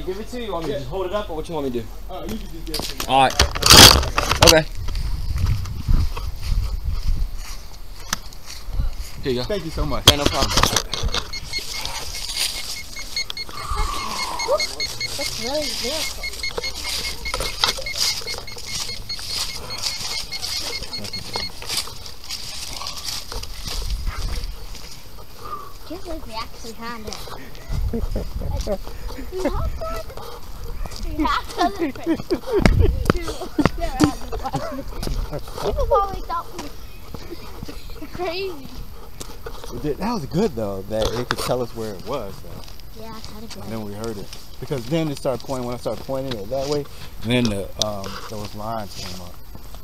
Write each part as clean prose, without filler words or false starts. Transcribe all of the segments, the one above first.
give it to you? You want me to just hold it up, or what you want me to do? You can just give it to me. All right. Okay. Here you go. Thank you so much. Yeah, no problem. That's really beautiful. I can't believe we actually had it. We have other fish. People probably thought we were crazy. That was good though, that it could tell us where it was though. Yeah, kind of good. And then we heard it. Because then it started pointing, when I started pointing it that way, then those lines came up.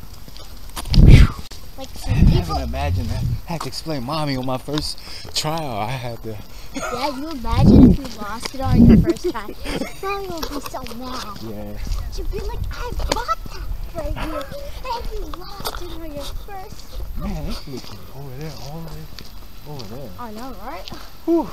Like I haven't imagined that. I had to explain mommy on my first trial. I had to. Yeah, you imagine if you lost it on your first try. Mommy would be so mad. Yeah. She'd be like, I bought that for you. And you lost it on your first. Man, it's looking over there, all the way over there. I know, right? Whew.